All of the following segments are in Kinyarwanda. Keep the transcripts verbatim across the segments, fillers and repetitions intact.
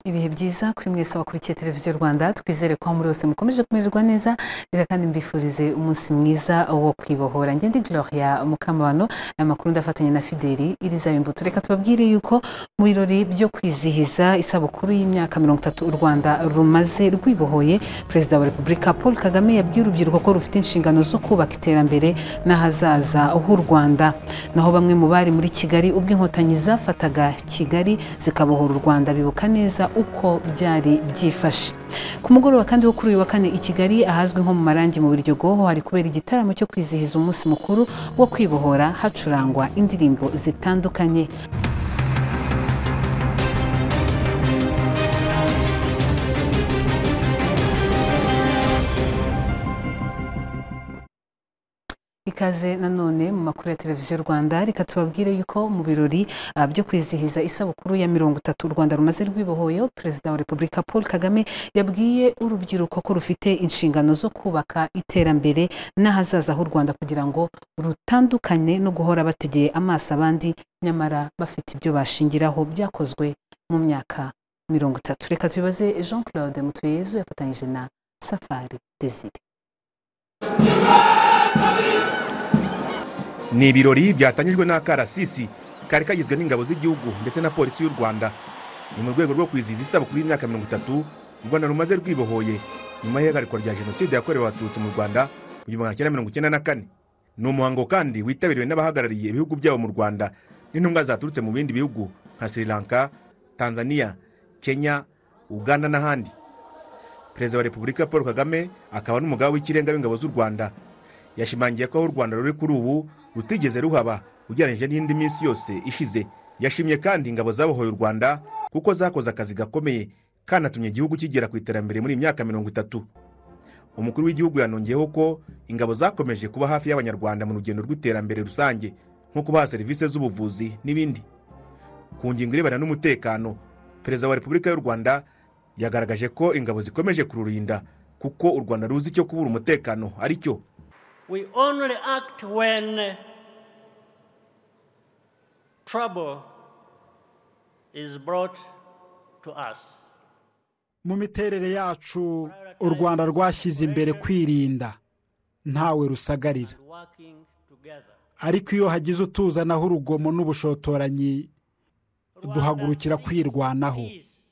ibihe byiza kuri mwese abakurikiye televiziyo Rwanda, twizere ko muri wose mukomeje kumererwa neza, reka kandi mbifurize umunsi mwiza wo kwibohora. Njye ndi Gloria Mukamabano, aya makuru ndafatanya na Fideli Iriza Imbuto. Reka tubabwire yuko mu birori byo kwizihiza isabukuru y'imyaka mirongo itatu u Rwanda rumaze rwibohoye, Perezida wa Repubulika Paul Kagame yabwiye urubyiruko ko rufite inshingano zo kubaka iterambere n'ahazaza h'u Rwanda. Naho bamwe mu bari muri Kigali ubwo inkotanyi zafataga Kigali zikabohora u Rwanda bibuka neza uko byari byifashe. Ku mugoroba kandi wo kuri uyu wa kane i Kigali ahazwi nko mu Marangi mu Biryogo hari kubera igitaramo cyo kwizihiza umunsi mukuru wo kwibohora, hacurangwa indirimbo zitandukanye. Ikaze nanone mu makuru ya televiziyo Rwanda, reka tubabwire yuko mu birori uh, byo kwizihiza isabukuru ya mirongo itatu u Rwanda rumaze rwibohoye, Perezida wa Repubulika Paul Kagame yabwiye urubyiruko ko rufite inshingano zo kubaka iterambere n'ahazaza h'u Rwanda kugira ngo rutandukane no guhora bategeye amaso abandi nyamara bafite ibyo bashingiraho byakozwe mu myaka mirongo itatu. Reka tubibaze Jean Claude Mutuyezu yafatanyije na Safari Desire. Ni ibirori byatangijwe n'akarasisi kari kagizwe n'ingabo z'igihugu ndetse na polisi y'u Rwanda. Ni mu rwego rwo kwizihiza isabukuru y'imyaka mirongo itatu u Rwanda rumaze rwibohoye nyuma y'ihagarikwa rya jenoside yakorewe abatutsi mu Rwanda mu gihumbi magana cyenda mirongo icyenda na kane. Ni umuhango kandi witabiriwe n'abahagarariye ibihugu byabo mu Rwanda n'intumwa zaturutse mu bindi bihugu nka Sri Lanka, Tanzania, Kenya, Uganda n'ahandi. Perezida wa Repubulika Paul Kagame akaba n'umugaba w'ikirenga w'ingabo z'u Rwanda yashimangiye ko u Rwanda ruri kuri ubu rutigeze ruhaba ugereranyije n'indi minsi yose ishize. Yashimye kandi ingabo zabohoye u Rwanda kuko zakoze akazi gakomeye kandi atumye igihugu kigera ku iterambere muri imyaka mirongo itatu. Umukuru w'igihugu yanongeyeho ko ingabo zakomeje kuba hafi y'abanyarwanda mu rugendo rw'iterambere rusange nko kubaha serivisi z'ubuvuzi n'ibindi. Ku ngingo irebana n'umutekano, Perezida wa Repubulika y'u Rwanda yagaragaje ko ingabo zikomeje kururinda kuko u Rwanda ruzi icyo kubura umutekano ari cyo. We only act when trouble is brought to us. Mu miterere yacu u Rwanda rwashyize imbere kwirinda ntawe rusagarira, ariko iyo hagize utuzanaho urugomo n'ubushotoranyi duhagurukira kwirwanaho.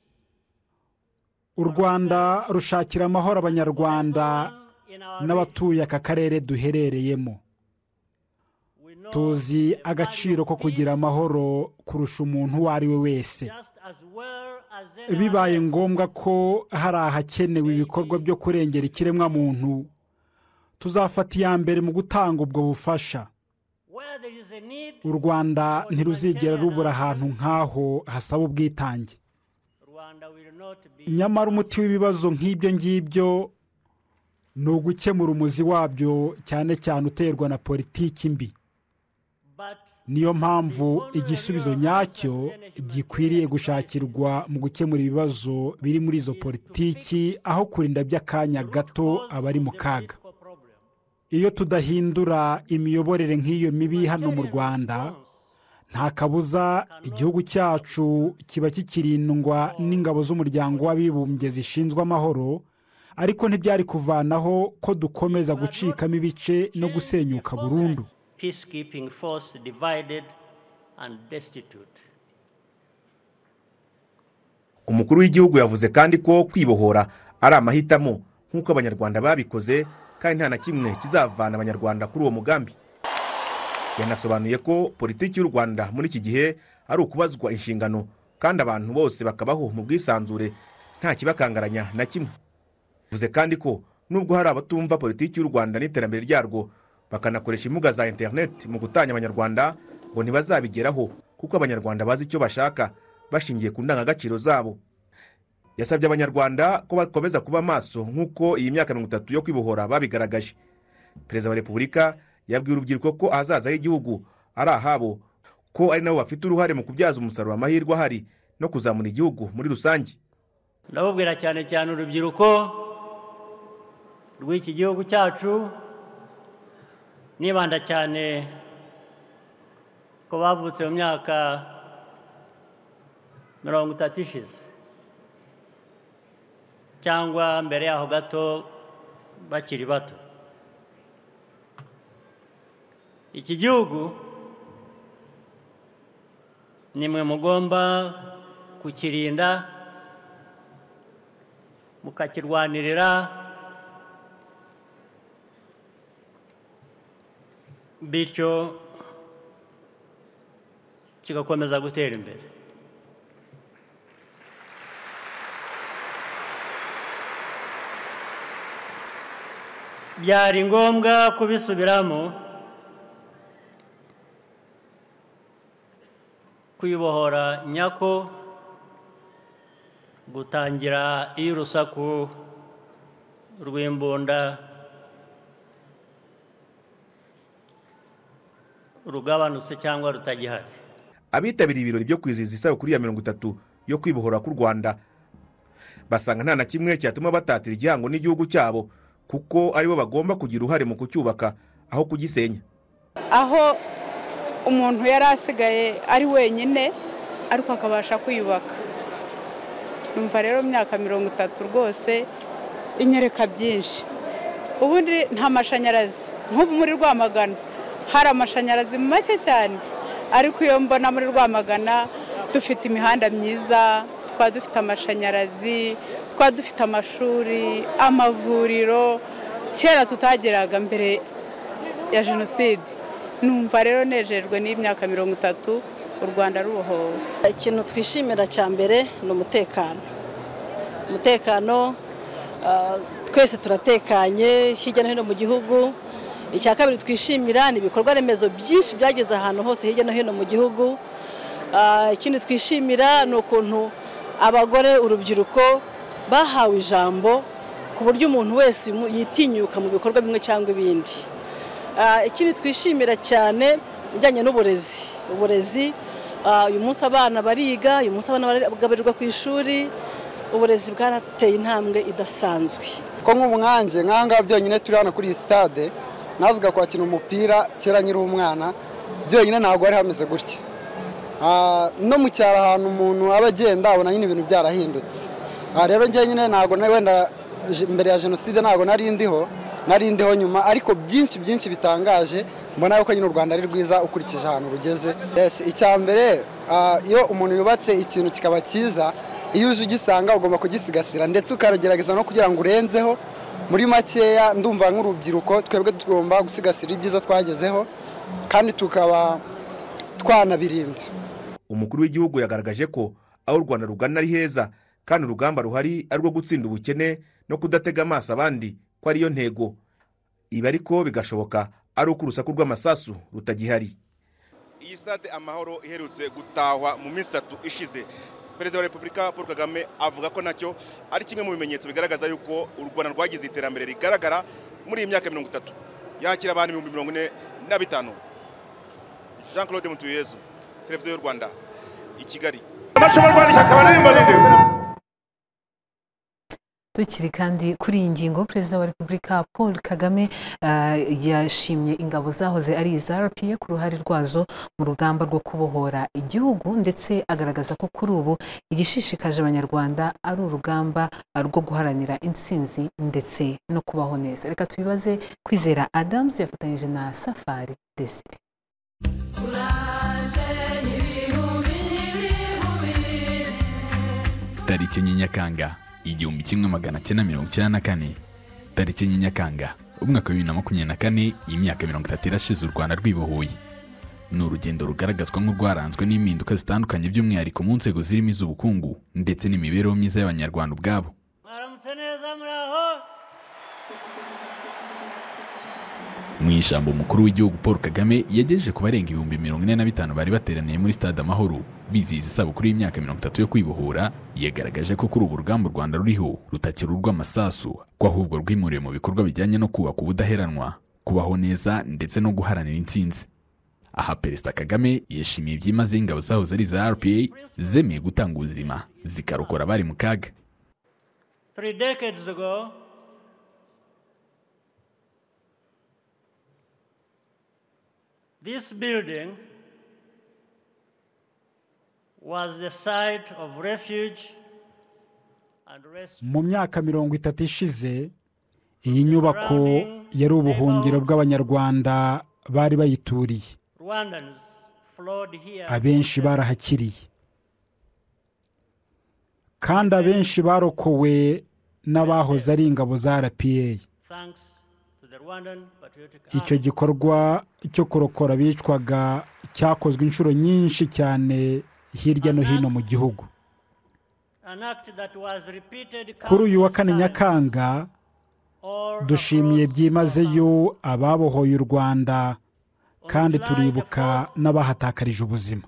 U Rwanda rushakira amahoro abanyarwanda n'abatuye aka karere duherereyemo. Tuzi agaciro ko kugira amahoro kurusha umuntu uwo ari we wese. Bibaye ngombwa ko hari ahakenewe ibikorwa byo kurengera ikiremwa muntu, tuzafata iya mbere mu gutanga ubwo bufasha. U Rwanda ntiruzigera rubura ahantu nk'aho hasaba ubwitange. Nyamara umuti w'ibibazo nk'ibyo ngibyo ni ugukemura umuzi wabyo, cyane cyane uterwa na politiki mbi. Niyo mpamvu igisubizo nyacyo gikwiriye gushakirwa mu gukemura ibibazo biri muri izo politiki aho kurinda by'akanya gato abari mu kaga. Iyo tudahindura imiyoborere nk'iyo mibi hano mu Rwanda, nta kabuza igihugu cyacu kiba kikirindwa n'ingabo z'umuryango w'abibumbye zishinzwe amahoro, ariko ntibyari kuvanaho ko dukomeza gucikamo ibice no gusenyuka burundu. Peacekeeping force divided and destitute. Umukuru w'igihugu yavuze kandi ko kwibohora ari amahitamo nk'uko abanyarwanda babikoze kandi nta na kimwe kizavana abanyarwanda kuri uwo mugambi. Yanasobanuye ko politiki y'u Rwanda muri iki gihe ari ukubazwa inshingano kandi abantu bose bakabaho mu bwisanzure nta kibakangaranya na kimwe. Yavuze kandi ko nubwo hari abatumva politiki y'u Rwanda n'iterambere ryarwo bakanakoresha imbuga za internet mu gutanya abanyarwanda, ngo ntibazabigeraho kuko abanyarwanda bazi icyo bashaka bashingiye ku ndangagaciro zabo. Yasabye abanyarwanda ko bakomeza kuba maso nk'uko iyi myaka mirongo itatu yo kwibohora babigaragaje. Perezida wa Repubulika yabwiye urubyiruko ko ahazaza h'igihugu ari ahabo, ko ari nabo bafite uruhare mu kubyaza umusaruro amahirwe ahari no kuzamura igihugu muri rusange. Ndabubwira cyane cyane urubyiruko rw'iki gihugu cyacu, nibanda cyane ko bavutse mu myaka mirongo itatu ishize. cyangwa mbere yaho gato bakiri bato. Iki gihugu nimwe mugomba kukirinda mukakirwanirira bityo kigakomeza gutera imbere. Byari ngombwa kubisubiramo kwibohora nyako gutangira iyo urusaku rw'imbunda rugabanutse cyangwa rutagihari. Abitabiriye ibirori byo kwizihiza isabukuru ya mirongo itatu yo kwibohora k'u Rwanda basanga nta na kimwe cyatuma batatira igihango n'igihugu cyabo, kuko aribo bagomba kugira uruhare mu kucyubaka aho kugisenya. Aho umuntu yari asigaye ari wenyine ariko akabasha kwiyubaka. Numva rero myaka mirongo itatu rwose inyereka byinshi. Ubundi nta mashanyarazi nk'ubu muri Rwamagana hari amashanyarazi make cyane, ariko iyo mbona muri Rwamagana dufite imihanda myiza, twa dufite amashanyarazi, twa dufite amashuri, amavuriro kera tutageraga mbere ya Jenoside. Numva rero nejejwe n'imyaka mirongo itatu u Rwanda rubohowe. Ikintu twishimira cya mbere ni umutekano. Umutekano twese turatekanye hirya no hino mu gihugu. Icya kabiri twishimira ni ibikorwa remezo byinshi byageze ahantu hose hirya no hino mu gihugu. Ikindi twishimira ni ukuntu abagore, urubyiruko bahawe ijambo ku buryo umuntu wese yitinyuka mu bikorwa bimwe cyangwa ibindi. Ikindi twishimira cyane bijyanye n'uburezi. Uburezi uyu munsi abana bariga, uyu munsi abana bagaburirwa ku ishuri, uburezi bwarateye intambwe idasanzwe. Ko nk'umwanjye nkanga byonyine turi hano kuri stade nazaga kwakina umupira kera nyiri umwana, byonyine ntabwo ari hameze gutya. No mu cyaro ahantu umuntu aba agenda abona nyine ibintu byarahindutse. Rero njye nyine ntabwo wenda mbere ya Jenoside ntabwo nari ndiho, nari ndiho nyuma, ariko byinshi byinshi bitangaje mbona yuko nyine u Rwanda ari rwiza ukurikije ahantu rugeze. Yes, icya mbere iyo umuntu yubatse ikintu kikaba cyiza, iyo uje ugisanga ugomba kugisigasira ndetse ukagerageza no kugira ngo urenzeho. Muri makeya ndumva nk'urubyiruko twebwe tugomba gusigasira ibyiza twagezeho kandi tukaba twanabirinda. Umukuru w'igihugu yagaragaje ko aho u Rwanda rugana ari heza kandi urugamba ruhari ari rwo gutsinda ubukene no kudatega amaso abandi ko ariyo ntego. Ibi ariko bigashoboka ari uko urusaku rw'amasasu rutagihari. Iyi stade Amahoro iherutse gutahwa mu minsi itatu ishize, Perezida wa Repubulika Paul Kagame avuga ko nacyo ari kimwe mu bimenyetso bigaragaza yuko u Rwanda rwagize iterambere rigaragara muri iyi myaka mirongo itatu. Yakira abantu ibihumbi mirongo ine na bitanu. Jean Claude Mutuyezu, Televiziyo y'u Rwanda, i Kigali. Tukiri kandi kuri iyi ngingo, Perezida wa Repubulika Paul Kagame uh, yashimye ingabo zahoze ari iza R P F ku ruhare rwazo mu rugamba rwo kubohora igihugu, ndetse agaragaza ko kuri ubu igishishikaje abanyarwanda ari urugamba rwo guharanira intsinzi ndetse no kubaho neza. Reka tubibaze Kwizera Adams yafatanyije na Safari Desire. Tariki Nyakanga igihumbi kimwe magana cyenda mirongo icyenda na kane, tariki Nyakanga umwaka wa bibiri na makumyabiri na kane, imyaka mirongo itatu irashize u Rwanda rwibohoye. Ni urugendo rugaragazwa nk'urwaranzwe n'impinduka zitandukanye by'umwihariko mu nzego zirimo iz'ubukungu ndetse n'imibereho myiza y'abanyarwanda ubwabo. Mwaramutse neza muraho. Mu ijambo umukuru w'igihugu Paul Kagame yagejeje ku barenga ibihumbi mirongo ine na bitanu bari bateraniye muri stade Amahoro bizihiza isabukuru y'imyaka mirongo itatu yo kwibohora, yagaragaje ko kuri ubu urugamba u Rwanda ruriho rutakiri urw'amasasu, ko ahubwo rwimuriwe mu bikorwa bijyanye no kubaka ubudaheranwa, kubaho neza ndetse no guharanira intsinzi. Aha Perezida Kagame yashimiye byimazeyo ingabo zahoze ari za R P A zemeye gutanga ubuzima zikarokora abari mu kaga. Three decades ago, this building was the site of refuge mu myaka mirongo itatu ishize iyi nyubako yari ubuhungiro bw'abanyarwanda bari bayituriye. Abenshi barahakiriye kandi abenshi barokowe n'abahoze ari ingabo za R P A. Icyo gikorwa cyo kurokora bicwaga cyakozwe inshuro nyinshi cyane hirya no hino mu gihugu. Kuri uyu wa kane Nyakanga dushimiye byimazeyo ababohoye u Rwanda kandi turibuka n'abahatakarije ubuzima.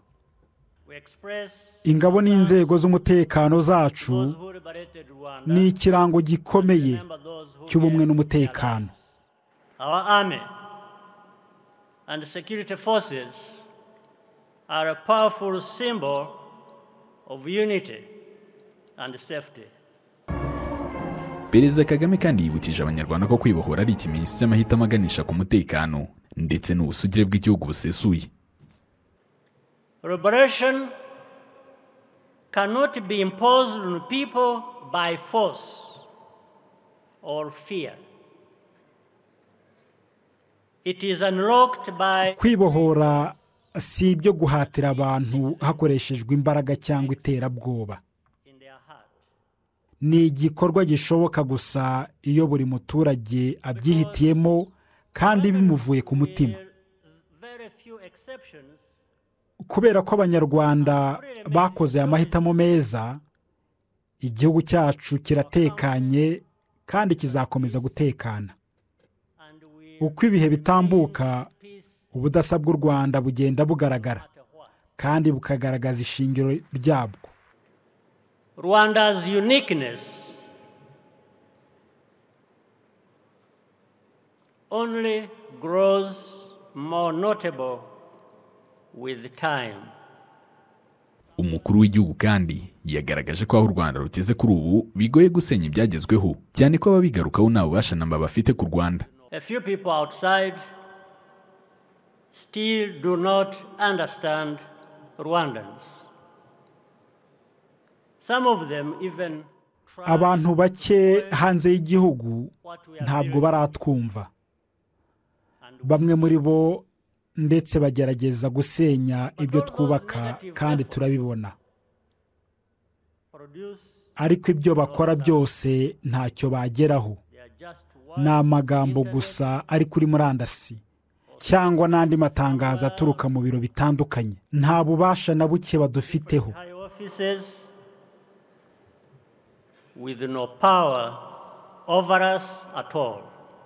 Ingabo n'inzego z'umutekano zacu ni ikirango gikomeye cy'ubumwe n'umutekano. Our army and security forces are a powerful symbol of unity and safety. Perezida Kagame kandi yibukije abanyarwanda ko kwibohora ari ikimenyetso cy'amahitamo aganisha ku mutekano ndetse n'ubusugire bw'igihugu busesuye. Liberation cannot be imposed on people by force or fear. It is unlocked by kwibohora si ibyo guhatira abantu hakoreshejwe imbaraga cyangwa iterabwoba. Ni igikorwa gishoboka gusa iyo buri muturage abyihitiyemo kandi bimuvuye ku mutima. Kubera ko abanyarwanda bakoze amahitamo meza, igihugu cyacu kiratekanye kandi kizakomeza gutekana. Uko ibihe bitambuka, ubudasa bw'u Rwanda bugenda bugaragara kandi bukagaragaza ishingiro ryabwo. Rwanda's uniqueness only grows more notable with time. Umukuru w'igihugu kandi yagaragaje ko aho u Rwanda ruteze kuri ubu bigoye gusenya ibyagezweho, cyane ko ababigarukaho nabo bashanamba bafite ku Rwanda. A few people outside still do not understand Rwandans. Some of them even abantu bake hanze y'igihugu ntabwo baratwumva. Bamwe muri bo ndetse bagerageza gusenya ibyo twubaka kandi turabibona. Ariko ibyo bakora byose ntacyo bageraho. Ni amagambo gusa ari kuri murandasi cyangwa n'andi matangazo aturuka mu biro bitandukanye. Nta bubasha na buke badufiteho. With no power over us at all.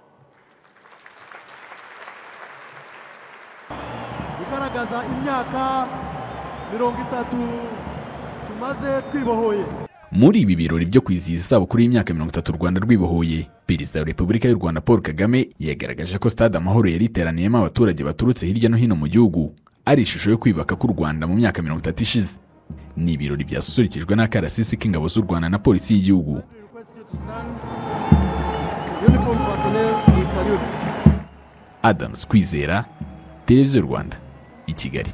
Bigaragaza imyaka mirongo itatu tumaze twibohoye. Muri ibi birori byo kwizihiza isabukuru y'imyaka mirongo itatu u Rwanda rwibohoye, Perezida wa Repubulika y'u Rwanda Paul Kagame yagaragaje ko Stade Amahoro yari iteraniyemo abaturage baturutse hirya no hino mu gihugu ari ishusho yo kwibaka k'u Rwanda mu myaka mirongo itatu ishize. Ni ibirori byasusurikijwe n'akarasisi k'ingabo z'u Rwanda na polisi y'igihugu. Adams Kwizera, Televiziyo Rwanda, i Kigali.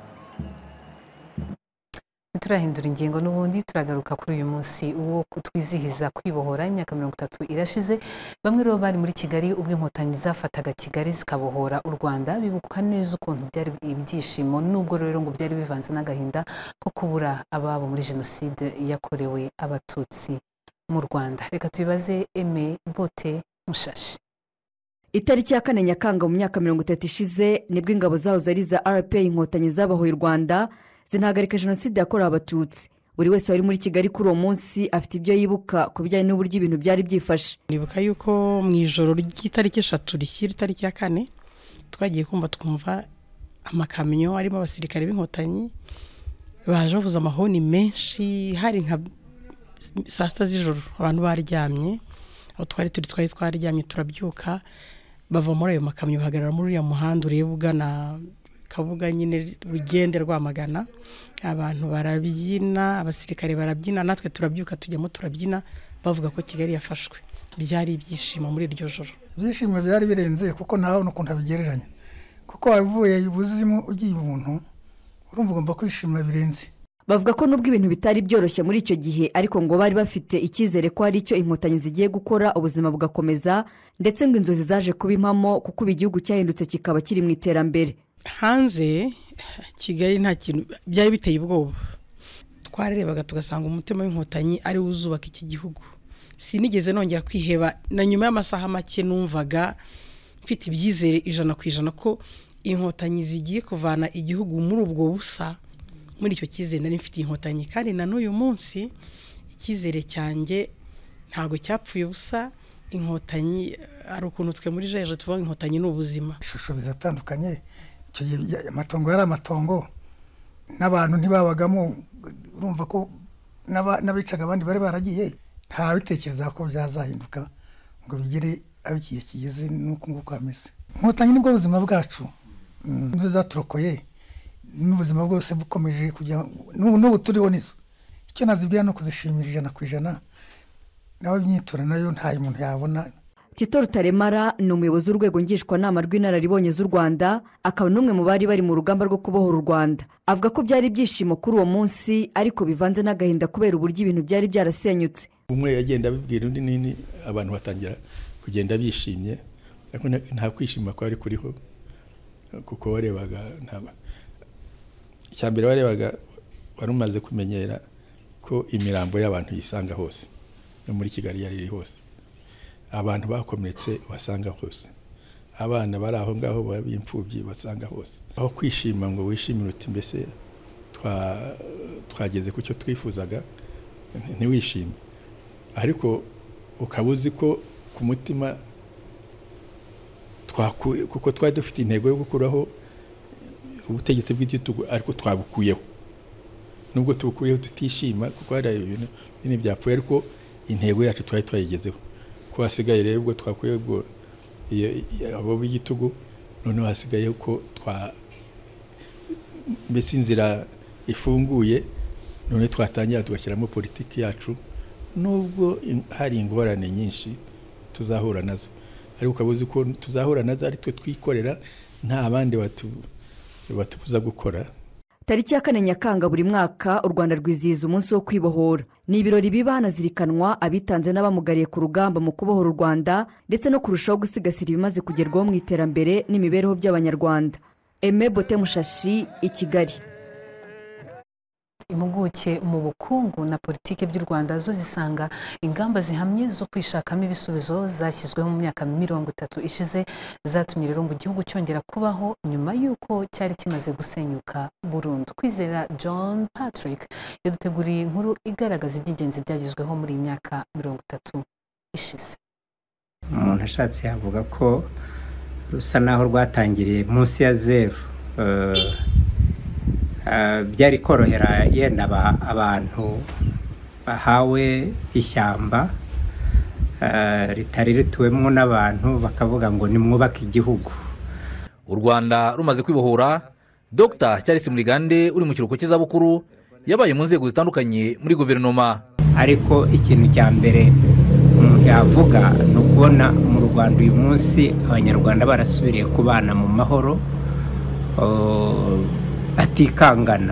Turahindura ingingo n'ubundi turagaruka kuri uyu munsi uwo kutwizihiza kwibohora imyaka mirongo itatu irashize. Bamwe rero bari muri Kigali ubwo inkotanyi zafataga Kigali zikabohora u Rwanda bibuka neza ukuntu byari ibyishimo, nubwo rero ngo byari bivanze n'agahinda ko kubura ababo muri jenoside yakorewe abatutsi mu Rwanda. Reka tubibaze Aime Bote Mushashi. Itariki ya kane Nyakanga mu myaka mirongo itatu ishize nibwo ingabo zahoze ari za R P A inkotanyi zabahoye u Rwanda zinahagarika jenoside yakorewe abatutsi. Buri wese wari muri Kigali kuri uwo munsi afite ibyo yibuka ku bijyanye n'uburyo ibintu byari byifashe. Nibuka yuko mu ijoro ry'itariki eshatu rishyira itariki ya kane twagiye kumva twumva amakamyo arimo abasirikare b'inkotanyi baje bavuza amahoni menshi. Hari nka saa sita z'ijoro abantu baryamye, aho twari turi twari twaryamye turabyuka bava muri ayo makamyo bahagarara muri uriya muhanda ureba ugana Kabuga nyine rugende Rwamagana. Abantu barabyina, abasirikare barabyina, natwe turabyuka tujyamo turabyina bavuga ko Kigali yafashwe. Byari ibyishimo muri iryo joro. Ibyishimo byari birenze kuko naho n'ukuntu abigereranya, kuko wavuye ibuzimu ugiye umuntu urumva ugomba kwishima birenze. bavuga ko nubwo ibintu bitari byoroshye muri icyo gihe ariko ngo bari bafite icyizere ko hari icyo inkotanyi zigiye gukora ubuzima bugakomeza ndetse ngo inzozi zaje kuba impamo kuko ubu igihugu cyahindutse kikaba kiri mu iterambere. Hanze Kigali nta kintu byari biteye ubwoba, twararebaga tugasanga umutima w'inkotanyi ari uzubaka iki gihugu. Sinigeze nongera kwiheba, na nyuma y'amasaha make numvaga mfite ibyizere ijana ku ijana ko inkotanyi zigiye kuvana igihugu muri ubwo busa. Muri icyo cyizere nari mfite inkotanyi, kandi na n'uyu munsi icyizere cyanjye ntago cyapfuye ubusa. Inkotanyi ari ukuntu twe muri jeje tuvuga inkotanyi n'ubuzima. Ishusho bizatandukanye, icyo gihe amatongo yari amatongo n'abantu ntibabagamo, urumva ko n'abicaga abandi bari baragiye, nta bitekereza ko byazahinduka ngo bigire abikiye kigeze nuko nguko ameze. Inkotanyi nibwo buzima bwacu, nizo zaturokoye n'ubuzima bwose bukomeje kujya n'ubu turiho nizo. Icyo nazibwira no kuzishimira ijana ku ijana, nawe imyitura nayo nta muntu yabona. Tito Rutaremara ni umuyobozi w'urwego ngishwanama rw'inararibonye z'u Rwanda, akaba n'umwe mu bari bari mu rugamba rwo kubohora u Rwanda. Avuga ko byari ibyishimo kuri uwo munsi ariko bivanze n'agahinda kubera uburyo ibintu byari byarasenyutse. Umwe yagenda abibwira undi nini, abantu batangira kugenda bishimye, ariko nta kwishima kwari kuriho kuko warebaga ntabwo cyambere warebaga wari umaze kumenyera ko imirambo y'abantu yisanga hose no muri Kigali yari hose, abantu bakomeretse basanga hose, abana bari aho ngaho b'imfubyi basanga hose. Aho kwishima ngo wishimire uti mbese twa twageze ku cyo twifuzaga ntiwishime, ariko ukabuzi ko ku mutima twakuye kuko twari dufite intego yo gukuraho ubutegetsi bw'igitugu, ariko twabukuyeho. Nubwo tubukuyeho tutishima kuko hari ibintu bine byapfuye, ariko intego yacu twari twayigezeho. Ko hasigaye rero ubwo twakuye ubwo abo b'igitugu, none hasigaye ko twa mbese inzira ifunguye, none twatangira tugashyiramo politiki yacu, nubwo hari ingorane nyinshi tuzahura nazo, ariko ukabuzi ko tuzahura nazo ari twe twikorera, nta bandi batu batubuza gukora. Tariki ya kane Nyakanga buri mwaka u Rwanda rwizihiza umunsi wo kwibohora. Ni ibirori biba hanazirikanwa abitanze n'abamugariye ku rugamba mu kubohora u Rwanda ndetse no kurushaho gusigasira ibimaze kugerwaho mu iterambere n'imibereho by'abanyarwanda. Aime Bote Mushashi, i Kigali. Impuguke mu bukungu na politike by'u Rwanda zo zisanga ingamba zihamye zo kwishakamo ibisubizo zashyizweho mu myaka mirongo itatu ishize zatumye rero ngo igihugu cyongera kubaho nyuma y'uko cyari kimaze gusenyuka burundu. Kwizera John Patrick yaduteguriye inkuru igaragaza iby'ingenzi byagezweho muri iyi myaka mirongo itatu ishize. Umuntu ashatse yavuga ko rusa naho rwatangiriye munsi ya zeru. uh, byari korohera yenda abantu bahawe ishyamba ritari rituwemo n'abantu bakavuga ngo nimwubake igihugu. U Rwanda rumaze kwibohora, Dr Charles Murigande uri mu kiruhuko cy'izabukuru yabaye mu nzego zitandukanye muri guverinoma. Ariko ikintu cya mbere umuntu yavuga ni ukubona mu Rwanda uyu munsi abanyarwanda barasubiriye kubana mu mahoro atikangana.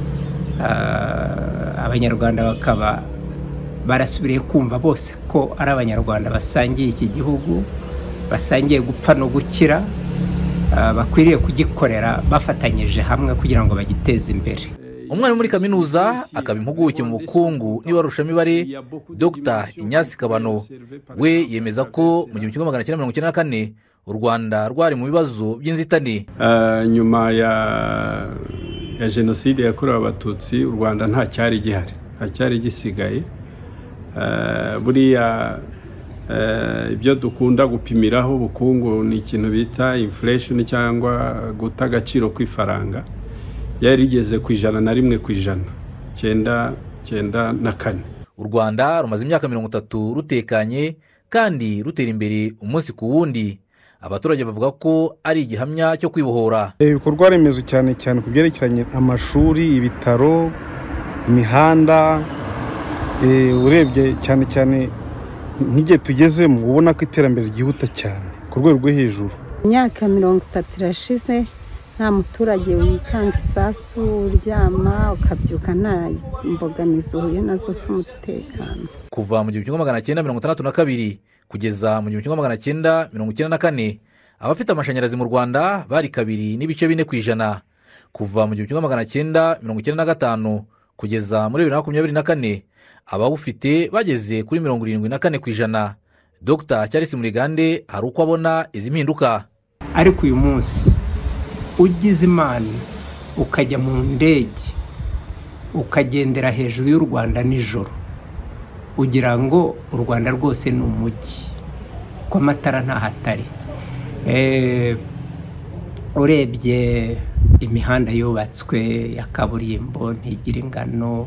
Abanyarwanda bakaba barasubiriye kumva bose ko ari abanyarwanda basangiye iki gihugu, basangiye gupfa no gukira, bakwiriye kugikorera bafatanyije hamwe kugira ngo bagiteze imbere. Umwari muri kaminuza akaba impuguke mu bukungu n'ibarushamibare Dr Inyasi Kabano we yemeza ko mu gihumbi kimwe magana cyenda mirongo icyenda na kane u Rwanda rwari mu bibazo by'inzitane. Uh, nyuma ya ya jenoside yakorewe abatutsi u Rwanda nta cyari gihari, nta cyari gisigaye. Uh, buriya uh, ibyo dukunda gupimiraho ubukungu ni ikintu bita inflation cyangwa guta agaciro kw'ifaranga, yari igeze ku ijana na rimwe ku ijana cyenda cyenda na kane. U Rwanda rumaze imyaka mirongo itatu rutekanye kandi rutera imbere umunsi ku wundi. Abaturage bavuga ko ari igihamya cyo kwibohora. Ibikorwa remezo cyane cyane kubyerekeranye amashuri, ibitaro, imihanda, e, urebye cyane cyane nk'igihe tugezemo ubona ko iterambere ryihuta cyane ku rwego rwo hejuru. Imyaka mirongo itatu irashize nta muturage wikanga isasu uryama ukabyuka nta imbogamizi uhuye nazo z'umutekano. kuva mu gihumbi kimwe magana cyenda mirongo itandatu na kabiri kugeza mu gihumbi kimwe magana cyenda mirongo icyenda na kane abafite amashanyarazi mu Rwanda bari kabiri n'ibice bine ku ijana. Kuva mu gihumbi kimwe magana cyenda mirongo icyenda na gatanu kugeza muri bibiri na makumyabiri na kane abawufite bageze kuri mirongo irindwi na kane ku ijana. Dr Charles Murigande hari uko abona izi mpinduka. Ariko uyu munsi ugize imana ukajya mu ndege ukagendera hejuru y'u Rwanda nijoro ugira ngo u Rwanda rwose ni umujyi ko amatara ntahatari. Eh, urebye imihanda yubatswe ya kaburimbo ntigira ingano.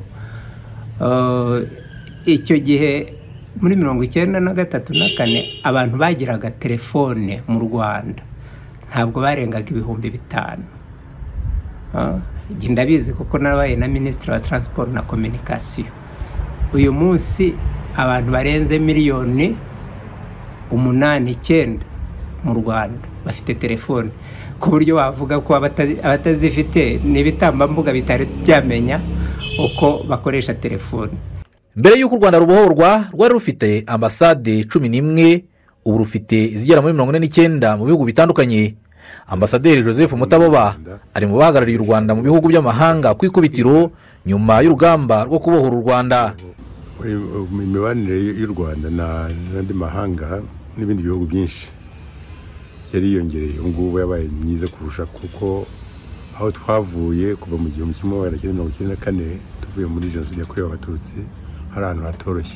Uh, icyo gihe muri mirongo icyenda na gatatu na kane abantu bagiraga telefone mu Rwanda ntabwo barengaga ibihumbi bitanu. Uh, ndabizi kuko nabaye na Minisitiri wa Transport na Communication. Uyu munsi abantu barenze miliyoni umunani icyenda mu Rwanda bafite telefone, ku buryo wavuga ko abatazifite n'ibitambambuga bitari byamenya uko bakoresha telefone. Mbere y'uko u Rwanda rubohorwa rwari rufite ambasade cumi n'imwe, ubu rufite izigera muri mirongo ine n'icyenda mu bihugu bitandukanye. Ambasaderi Joseph Mutaboba ari mu bahagarariye u Rwanda mu bihugu by'amahanga ku ikubitiro nyuma y'urugamba rwo kubohora u Rwanda. Imibanire y'u Rwanda n'andi mahanga n'ibindi bihugu byinshi yariyongereye, ubu ngubu yabaye myiza kurusha, kuko aho twavuye kuva mu gihumbi kimwe magana cyenda mirongo icyenda na kane tuvuye muri jenoside yakorewe abatutsi hari ahantu hatoroshye.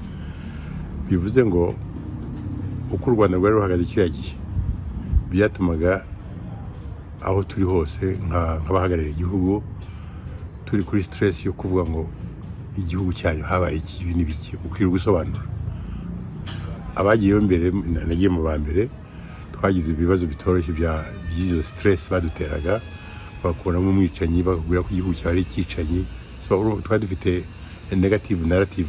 Bivuze ngo uko u Rwanda rwari ruhagaze kiriya gihe byatumaga aho turi hose nk'abahagarariye igihugu turi kuri stress yo kuvuga ngo igihugu cyanyu habaye ikibi n'ibiki, ukwiye gusobanura. Abagiyeyo mbere, nagiye mu ba mbere, twagize ibibazo bitoroshye by'izo stress baduteraga, bakuramo umwicanyi bakubwira ko igihugu cyari ikicanyi. So twari dufite negative narrative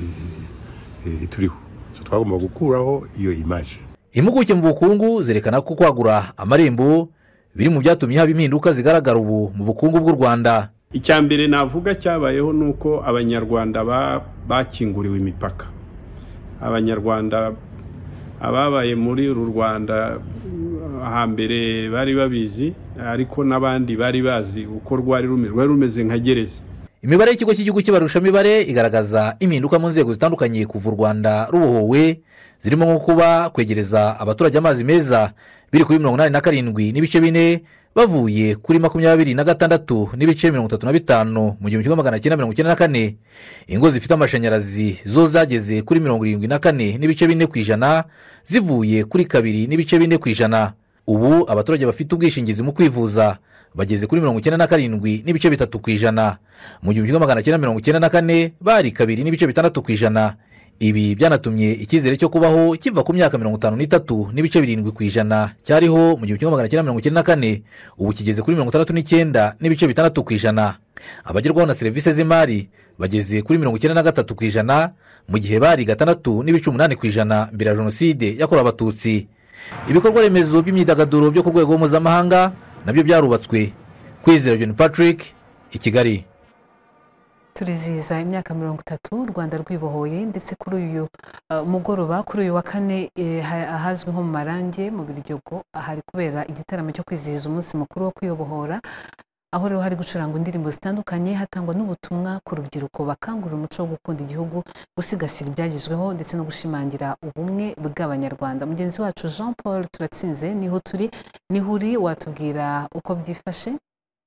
ituriho, so twagomba gukuraho iyo image. Impuguke mu bukungu zerekana ko kwagura amarembo biri mu byatumye haba impinduka zigaragara ubu mu bukungu bw'u Rwanda. Icyambere navuga cyabayeho nuko abanyarwanda bakinguriwe imipaka. Abanyarwanda ababaye muri uru Rwanda hambere bari babizi, ariko n'abandi bari bazi uko rwari rumeze, rwari rumeze nka gereza. Imibare y'ikigo cy'igihugu cy'Ibarushamibare igaragaza impinduka mu nzego zitandukanye kuva u Rwanda rubohowe, zirimo nko kuba kwegereza abaturage amazi meza biri kuri mirongo inani na karindwi n'ibice bine bavuye kuri makumyabiri na gatandatu n'ibice mirongo itatu na bitanu mu gihumbi kimwe magana cyenda mirongo icyenda na kane. Ingo zifite amashanyarazi zo zageze kuri mirongo irindwi na kane n'ibice bine ku ijana zivuye kuri kabiri n'ibice bine ku ijana. Ubu abaturage bafite ubwishingizi mu kwivuza bageze kuri mirongo icyenda na karindwi n'ibice bitatu ku ijana. Mu gihumbi kimwe magana cyenda mirongo icyenda na kane bari kabiri n'ibice bitandatu ku ijana. Ibi byanatumye icyizere cyo kubaho kiva ku myaka mirongo itanu n'itatu n'ibice birindwi ku ijana cyariho mu gihumbi kimwe magana cyenda mirongo icyenda na kane, ubu kigeze kuri mirongo itandatu n'icyenda n'ibice bitandatu ku ijana. Abagerwaho na serivisi z'imari bageze kuri mirongo icyenda na gatatu ku ijana, mu gihe bari gatandatu n'ibice umunani ku ijana mbere ya jenoside yakorewe abatutsi. Ibikorwa remezo by'imyidagaduro byo ku rwego mpuzamahanga nabyo byarubatswe. Kwizera John Patrick, i Kigali. Turizihiza imyaka mirongo itatu u Rwanda rwibohoye, ndetse kuri uyu uh, mugoroba kuri uyu wa kane eh, ahazwi nko mu Marange mu Biryogo ahari kubera igitaramo cyo kwizihiza umunsi mukuru wo kwibohora, aho rero hari gucuranga indirimbo zitandukanye hatangwa n'ubutumwa ku rubyiruko bakangurira umuco wo gukunda igihugu, gusigasira ibyagezweho ndetse no gushimangira ubumwe bw'Abanyarwanda. Mugenzi wacu Jean Paul Turatsinze niho turi niho uri, watubwira uko byifashe?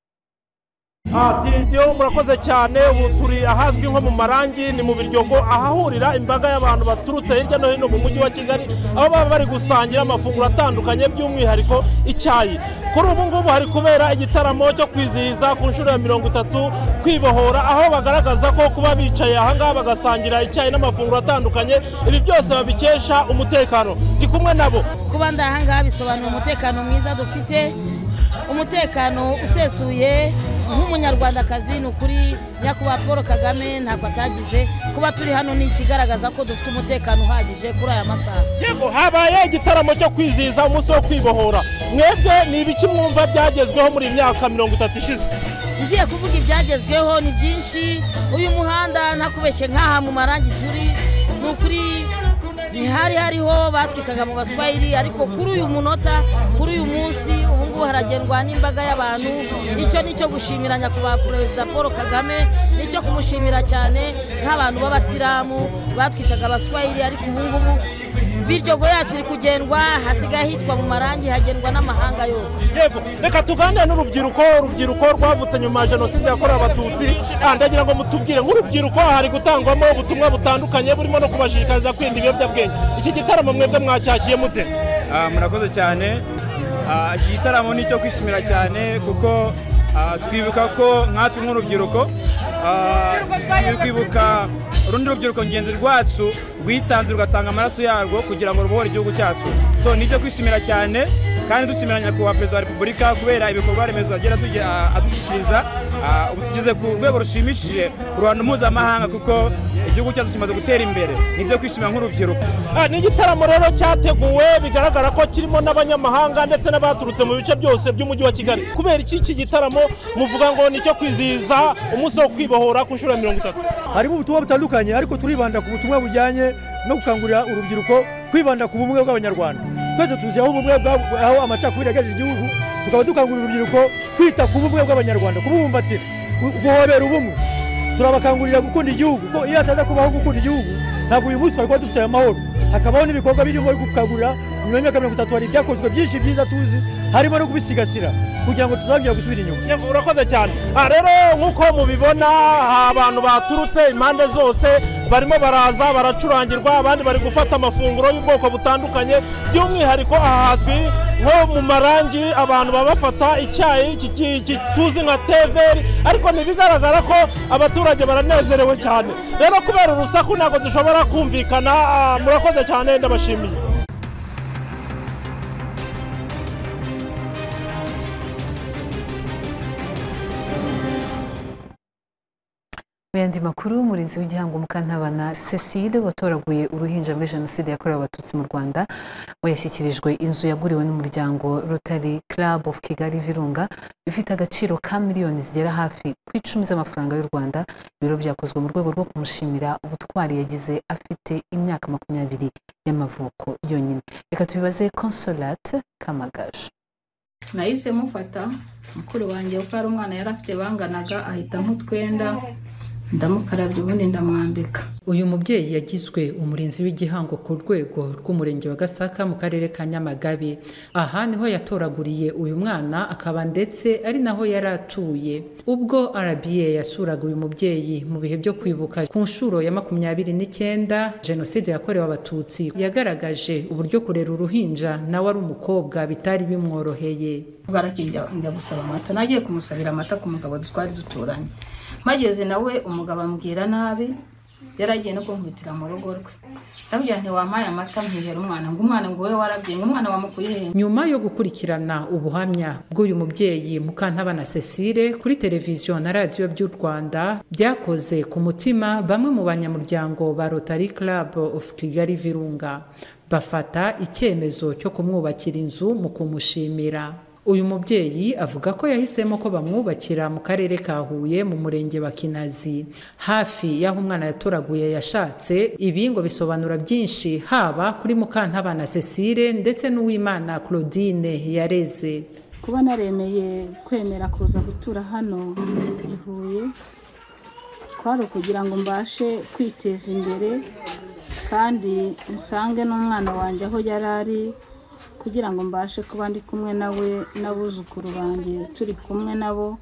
Sindiyo murakoze cyane. Ubu turi ahazwi nko mu Marangi, ni mu Biryogo, ahahurira imbaga y'abantu baturutse hirya no hino mu mujyi wa Kigali, aho baba bari gusangira amafunguro atandukanye, by'umwihariko icyayi. Kuri ubu ngubu hari kubera igitaramo cyo kwizihiza ku nshuro ya mirongo itatu kwibohora, aho bagaragaza ko kuba bicaye ahangaha bagasangira icyayi n'amafunguro atandukanye, ibi byose babikesha umutekano. Ndi kumwe nabo. Kuba ndahangaha bisobanura umutekano mwiza dufite, umutekano usesuye, nk'umunyarwandakazi ni ukuri nyakubahwa Paul Kagame ntabwo atagize kuba turi hano ni ikigaragaza ko dufite umutekano uhagije kuri aya masaha. Yego habaye igitaramo cyo kwizihiza umunsi wo kwibohora, mwebwe ni ibiki mwumva byagezweho muri imyaka mirongo itatu ishize? Ngiye kuvuga ibyagezweho ni byinshi. Uyu muhanda ntakubeshye nk'aha mu Marangi turi ni ukuri ntihari hariho batwikaga mu baswahili, ariko kuri uyu munota kuri uyu munsi ubu ngubu haragendwa n'imbaga y'abantu. Icyo nicyo gushimira nyakubahwa Perezida Paul Kagame, nicyo kumushimira cyane nk'abantu b'abasilamu batwitaga abaswahili, ariko ubu ngubu biryogo yacu iri kugendwa, hasigaye hitwa mu Marangi, hagendwa n'amahanga yose. Yego reka tuganire n'urubyiruko urubyiruko rwavutse nyuma ya jenoside yakorewe abatutsi. Ndagira ngo mutubwire nk'urubyiruko hari gutangwamo ubutumwa butandukanye burimo no kubashishikariza kwirinda ibiyobyabwenge. Iki gitaramo mwebwe mwacyakiye mute? Murakoze cyane. Iki gitaramo ni icyo kwishimira cyane kuko twibuka ko nkatwe nk'urubyiruko twibuka urundi rubyiruko ngenzi rwacu rwitanze rugatanga amaraso yarwo kugira ngo rubohore igihugu cyacu. So nibyo kwishimira cyane kandi dushimira nyakubahwa Perezida wa Repubulika kubera ibikorwa remezo agera adushyikiriza. Ubu tugeze ku rwego rushimishije ku ruhando mpuzamahanga kuko igihugu cyacu kimaze gutera imbere. Nibyo kwishimira nk'urubyiruko. Ni igitaramo rero cyateguwe bigaragara ko kirimo n'abanyamahanga ndetse n'abaturutse mu bice byose by'umujyi wa Kigali. Kubera iki iki gitaramo muvuga ngo nicyo kwizihiza umunsi wo kwibohora ku nshuro ya mirongo itatu? Harimo ubutumwa butandukanye ariko turibanda ku butumwa bujyanye no gukangurira urubyiruko kwibanda ku bumwe bw'abanyarwanda. Twese tuzi aho ubumwe aho amacakubiri yagejeje igihugu, tukaba dukangurira urubyiruko kwita ku bumwe bw'abanyarwanda, kubumbatira, guhobera ubumwe. Turabakangurira gukunda igihugu ko iyo ataza kubaho gukunda igihugu ntabwo uyu munsi twari kuba dufite amahoro. Hakabaho n'ibikorwa birimo gukangurira nyuma y'imyaka mirongo itatu hari ibyakozwe byinshi byiza tuzi, harimo no kubisigasira kugira ngo tuzongere gusubira inyuma. Yego urakoze cyane. Rero nk'uko mubibona abantu baturutse impande zose barimo baraza baracurangirwa, abandi bari gufata amafunguro y'ubwoko butandukanye. By'umwihariko ahazwi nko mu Marangi abantu baba bafata icyayi tuzi nka teveri, ariko ntibigaragara ko abaturage baranezerewe cyane. Rero kubera urusaku ntabwo dushobora kumvikana. Murakoze cyane, ndabashimiye. Mu yandi makuru, umurinzi w'igihango Mukantabana Cecile watoraguye uruhinja muri jenoside yakorewe abatutsi mu Rwanda we yashyikirijwe inzu yaguriwe n'umuryango Rotary Club of Kigali Virunga ifite agaciro ka miliyoni zigera hafi ku icumi z'amafaranga y'u Rwanda. Ibiro byakozwe mu rwego rwo kumushimira ubutwari yagize afite imyaka makumyabiri y'amavuko yonyine. Reka tubibaze Consolate Kamagaje. Nahise mufata mukuru wanjye uko ari umwana yari afite banganaga ahita nk'utwenda ndamukarabye ubundi ndamwambika. Uyu mubyeyi yagizwe umurinzi w'igihango ku rwego rw'umurenge wa Gasaka mu karere ka Nyamagabe. Aha niho yatoraguriye uyu mwana, akaba ndetse ari naho yari atuye. Ubwo R B A yasuraga uyu mubyeyi mu bihe byo kwibuka ku nshuro ya makumyabiri n'icyenda jenoside yakorewe abatutsi, yagaragaje uburyo kurera uruhinja nawe ari umukobwa bitari bimworoheye. Bwarakinjya njya gusaba amata, nagiye kumusabira amata ku mugabo twari duturanye. Mageze nawe umugabo ambwira nabi, yaragiye no kunkubitira mu rugo rwe. Ndabwira nti wampaye amata mpihera umwana, ngo umwana ngo we warabye, ngo umwana wamukuye he? Nyuma yo gukurikirana ubuhamya bw'uyu mubyeyi Mukantabana Cecile kuri televiziyo na radio by'u Rwanda, byakoze ku mutima bamwe mu banyamuryango ba Rotary Club of Kigali Virunga, bafata icyemezo cyo kumwubakira inzu mu kumushimira. Uyu mubyeyi avuga ko yahisemo ko bamwubakira mu karere ka Huye mu murenge wa Kinazi, hafi y'aho umwana yatoraguye yashatse. Ibi ngo bisobanura byinshi haba kuri Mukantabana Cecile ndetse n'Uwimana Claudine yareze. Kuba naremeye kwemera kuza gutura hano i Huye kwari kugira ngo mbashe kwiteza imbere kandi nsange n'umwana wanjye aho yari ari, kugira ngo mbashe kuba ndi kumwe nawe n'abuzukuru banjye turi kumwe nabo.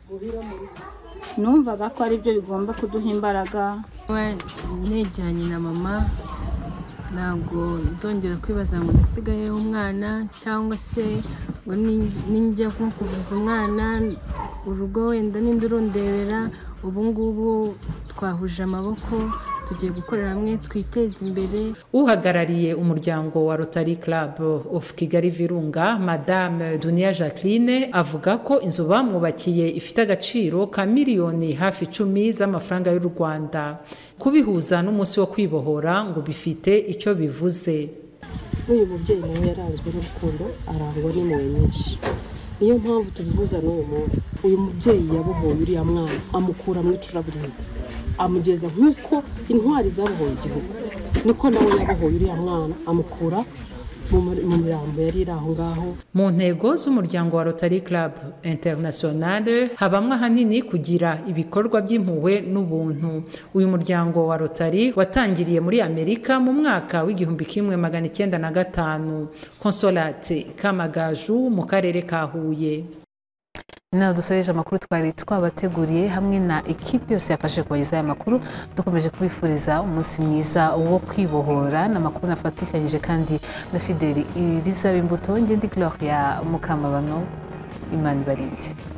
Numvaga ko ari byo bigomba kuduha imbaraga. Nejyanye na mama, ntabwo nzongera kwibaza ngo nasigayeho umwana cyangwa se ngo ninjya nko kuvuza umwana urugo wenda n'indi urundebera. Ubu ngubu twahuje amaboko tugiye gukorera hamwe twiteze imbere. Uhagarariye umuryango wa Rotary Club of Kigali Virunga Madame Dunia Jacqueline avuga ko inzu bamwubakiye ifite agaciro ka miliyoni hafi icumi z'amafaranga y'u Rwanda. Kubihuza n'umunsi wo kwibohora ngo bifite icyo bivuze. Uyu mubyeyi nawe yaranzwe n'urukundo, arangwa n'impuhwe nyinshi. Niyo mpamvu tubihuza n'uwo munsi. Uyu mubyeyi yabohoye uriya mwana, amukura mu icuraburindi, amugeza nk'uko intwari zabohoye igihugu, niko nawe yabohoye uriya mwana, amukura mu mirambo yari iri aho ngaho. Mu ntego z'umuryango wa Rotary Club International habamwe ahanini kugira ibikorwa by'impuhwe n'ubuntu. Uyu muryango wa Rotary watangiriye muri Amerika mu mwaka w'igihumbi kimwe magana icyenda na gatanu. Consolate Kamagaju mu karere ka Huye. Naho dusoreje amakuru twari twabateguriye hamwe na ekipe yose yafashe kubagezaho aya makuru. Dukomeje kubifuriza umunsi mwiza wo kwibohora. N'amakuru nafatikanyije kandi na Fideli Iriza Imbuto, ngende Gloria Mukamabano. Imana ibarinde.